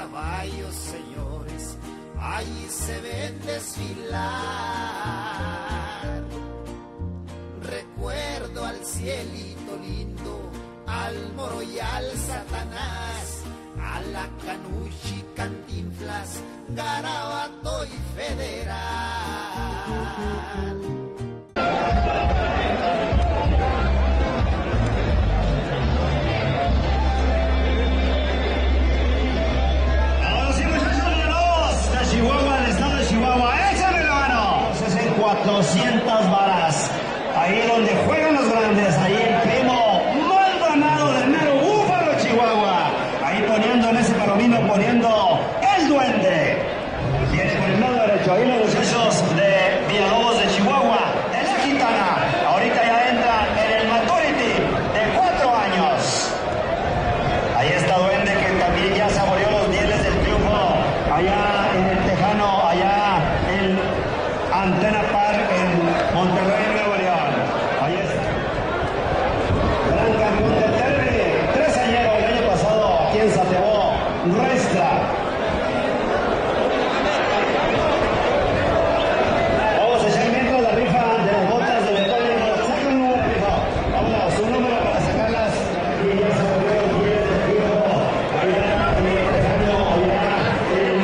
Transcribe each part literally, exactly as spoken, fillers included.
caballos, señores, allí se ven desfilar. Recuerdo al cielito lindo, al Moro y al Satanás, a la Canuchi, Cantinflas, Garabato y Federal. Chihuahua, el estado de Chihuahua, échame la mano. Es en cuatrocientas varas, ahí donde juegan los grandes, ahí el primo Maldonado del mero Búfalo, Chihuahua, ahí poniendo en ese palomino, poniendo el duende. Viene por el lado derecho, ahí los muchachos de Villalobos de Chihuahua, de la Gitana, ahorita ya entra en el maturity de cuatro años. Ahí está duende que también ya saboreó los mieles del triunfo, allá en el Tejano, allá en Antena Park, en Monterrey, Nuevo León. Ahí está. Gran campeón del derby, tres añeros el año pasado, aquí en Satebó, Restra. Vamos a echar mientras la rifa de las botas de Beethoven. Saca un número, rifa. Vámonos, un número para sacarlas. Y ya se volvió el día del triunfo. Allá en el Tejano, allá en...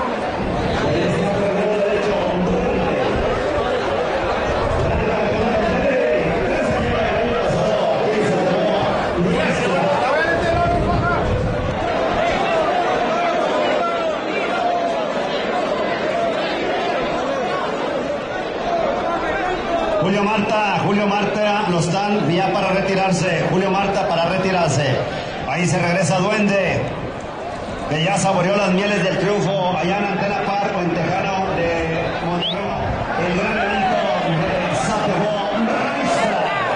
Julio Marta, Julio Marta, lo están ya para retirarse. Julio Marta para retirarse. Ahí se regresa Duende, que ya saboreó las mieles del triunfo allá en Antena Park, en Tejano de Monterrey. El gran evento de Satebó, Restra.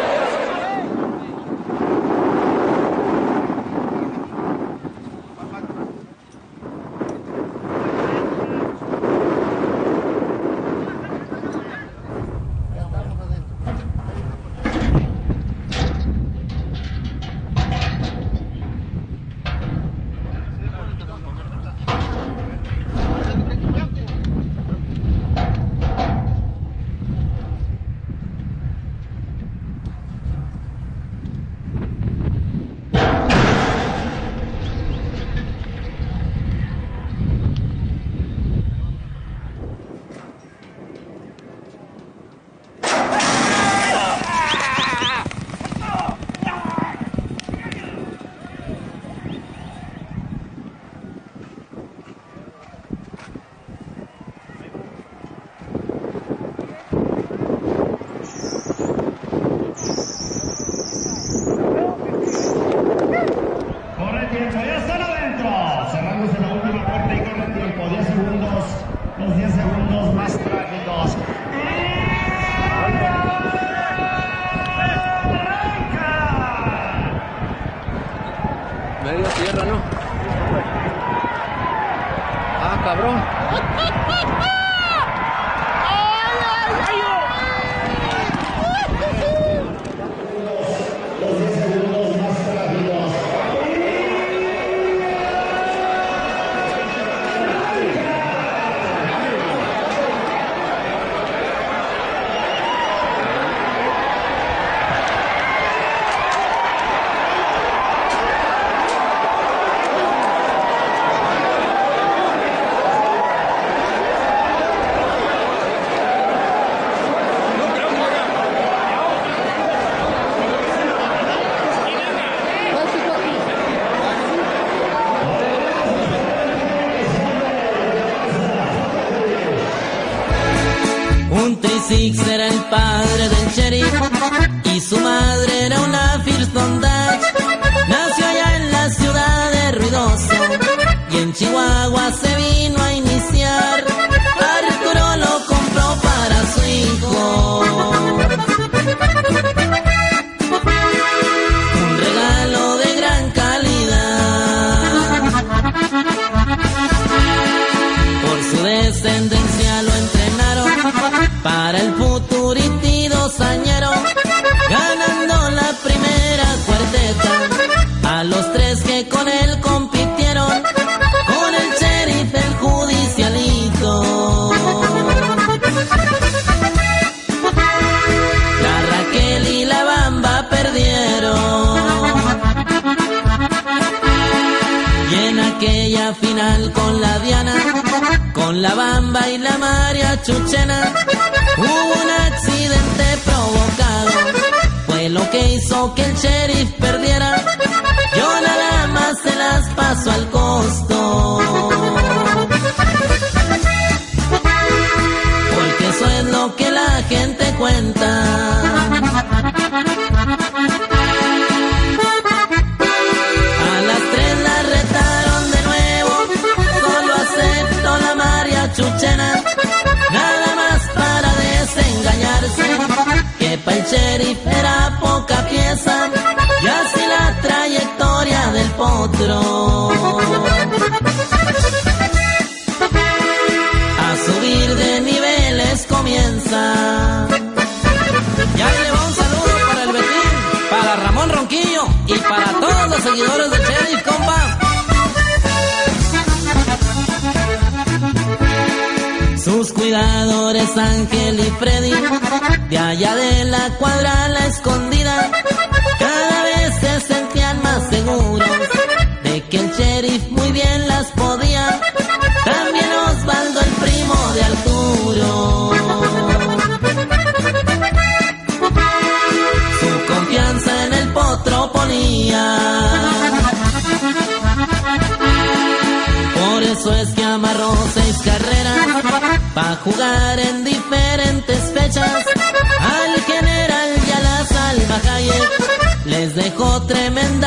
Media tierra, ¿no? Ah, cabrón. Los diez segundos más rápidos. Six era el padre del sheriff y su madre era una First Bondage. Nació allá en la ciudad de Ruidoso y en Chihuahua se vino a iniciar. Arturo lo compró para su hijo, un regalo de gran calidad. Por su descendencia lo entrenaron para el futurity dosañero, ganando final con la Diana, con la Bamba y la María Chuchena. Hubo un accidente provocado, fue lo que hizo que el sheriff perdiera. Yo nada más se las paso al costo, porque eso es lo que la gente cuenta. A las tres la retaron de nuevo, solo aceptó la María Chuchena, nada más para desengañarse, que pa' el sheriff era poca pieza, y así la trayectoria del potro a subir de niveles comienza. Ya le va un saludo para el Betín, para Ramón Ronquillo y para todos los seguidores del sheriff, compa. Sus cuidadores Ángel y Freddy, de allá de la cuadra La Escondida, cada vez se sentían más seguros de que el sheriff muy bien las podía. También Osvaldo, el primo de Arturo, su confianza en el potro ponía. Por eso es que amarró seis carreras pa' jugar en diferentes fechas. Al general y a la Salva Hayek les dejó tremenda